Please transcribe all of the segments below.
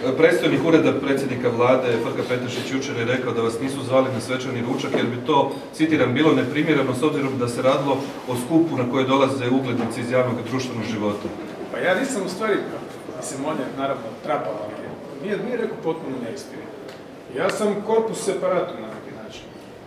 Predstojnik ureda predsjednika vlade Frka Petešić jučer je rekao da vas nisu zvali na svečani ručak jer bi to, citiram, bilo neprimjereno s obzirom da se radilo o skupu na koje dolaze uglednici iz javnog društvenog života. Pa ja nisam u stvari, mislim, on je naravno trapao, ali nije rekao potpuno neistinu. Ja sam korpus separatum na neki način.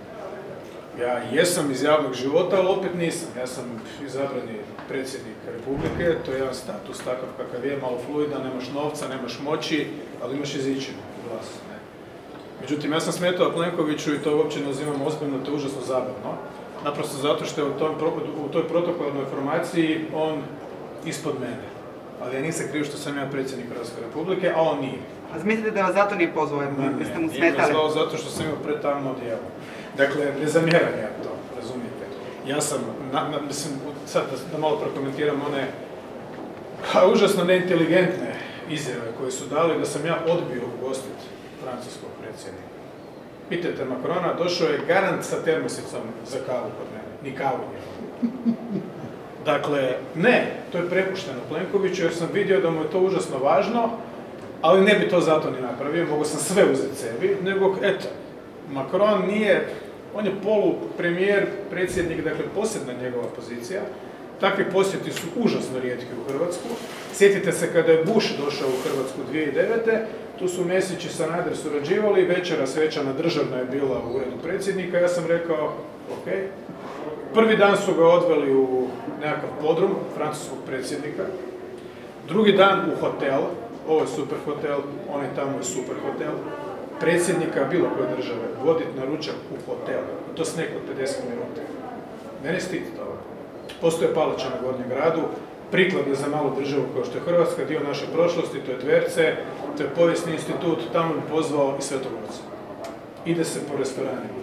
Ja jesam iz javnog života, ali opet nisam. Ja sam izabrani predsjednik Republike, to je jedan status takav kakav je, malo fluidan, nemaš novca, nemaš moći, ali imaš jezičinu, glas. Međutim, ja sam smetao Plenkoviću i to uopće ne uzimam ozbiljno, to je užasno zabavno. Naprosto zato što je u toj protokolnoj formaciji on ispod mene. Ali ja nisam kriv što sam ja predsjednik Hrvatske Republike, a on nije. A mislite da vas zato nije pozvao, jer ste mu smetali? Nije me zvao zato što sam imao pretamno odjelo. Dakle, ne zamjeram ja to, razumijete. Ja sam, mislim, sad da malo prokomentiram one užasno neinteligentne izjave koje su dali da sam ja odbio ugostiti francuskog predsjednika. Pitajte Macrona, došao je garant sa termosicom za kavu kod mene, ni kavu nije. Dakle, ne, to je prepušteno Plenkoviću jer sam vidio da mu je to užasno važno, ali ne bi to zato ni napravio, mogu sam sve uzeti sebi, nego, eto, Macron nije, on je polupremijer, predsjednik, dakle, posebna njegova pozicija. Takvi posjeti su užasno rijetki u Hrvatsku. Sjetite se kada je Bush došao u Hrvatsku 2009. Tu su Mesić i Sanader surađivali, večera svečana državna je bila u uredu predsjednika. Ja sam rekao, ok. Prvi dan su ga odveli u nekakav podrum francuskog predsjednika. Drugi dan u hotel, ovo je super hotel, onaj tamo je super hotel. Predsjednika bilo koje države voditi na ručak u hotel. To s neko 50 minuta. Mene stid toga. Postoje palača na Gornjem gradu, prikladno za malu državu kao što je Hrvatska, dio naše prošlosti, to je Dverce, to je povijesni institut, tamo bi pozvao i Svetogorca. Ide se po restoranima.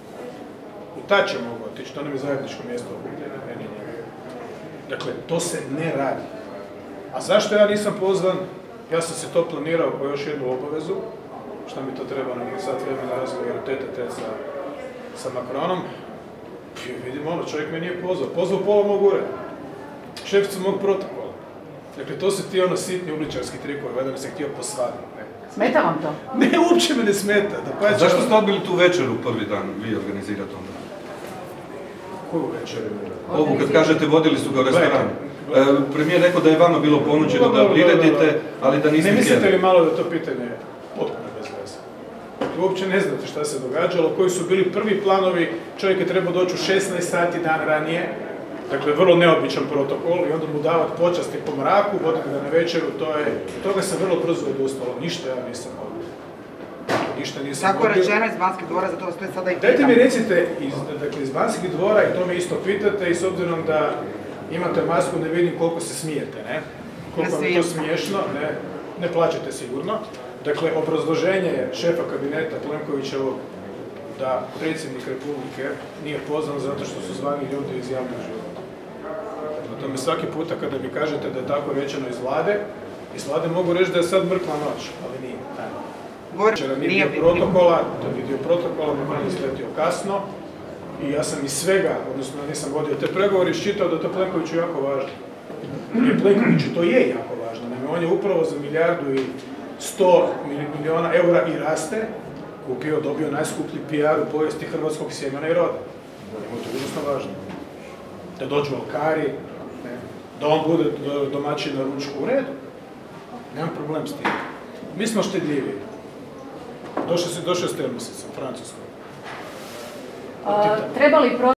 U Tače mogu otići, to nam je zajedničko mjesto okupljeno, meni i njega. Dakle, to se ne radi. A zašto ja nisam pozvan? Ja sam se to planirao kao još jednu obavezu, šta mi to treba na sat vremena razgovora tete sa Macronom. Vidimo ono, čovjek me nije pozvao. Pozvao pola mog ureda. Šeficu mog protokola. Dakle, to su ti ono sitni uličarski trikovi, valjda me se htio posvaditi. Smeta vam to? Ne, uopće me ne smeta. Zašto ste odbili tu večeru prvi dan, vi organizirate onda? Koju večeru? Ovu, kad kažete, vodili su ga u restoran. Premijer rekao da je vama bilo ponuđeno da priredite, ali da niste htjeli. Ne mislite li malo da to pitanje potpuno bez veze? Uopće ne znate šta se događalo, koji su bili prvi planovi, čovjek je trebao doći u 16 sati dan ranije, dakle vrlo neobičan protokol i onda mu davati počasti po mraku, voditi ga na večeru, toga se vrlo brzo odustalo, ništa ja nisam odbio. Ništa nisam odbio. Tako rečeno iz Banskih dvora, zato ste sada i pitam. Dajte mi recite, iz Banskih dvora, i to me isto pitate, i s obzirom da imate masku, ne vidim koliko se smijete, ne? Koliko vam je to smiješno, ne plaćate sigurno. Dakle, obrazloženje je šefa kabineta Plenkovićevog da predsjednik Republike nije pozvan zato što su zvani ljudi iz javnog života. Na tome svaki puta kada mi kažete da je tako rečeno iz vlade mogu reći da je sad mrkla noć, ali nije. Večera nije bio protokola, da bi dio protokola, Macron je sletio kasno i ja sam iz svega, odnosno nisam vodio te pregovore, iščitao da je to Plenkoviću jako važno. I Plenkoviću to je jako važno, naime on je upravo za 1.100 milijuna eura i raste, dobio najskuplji PR u povijesti hrvatskog sjemena i roda. Njemu to je užasno važno. Da dođu alkari, da on bude domaćin na ručku u redu. Nemam problem s tim. Mi smo štedljivi. Došao je s termosicom, francuskog.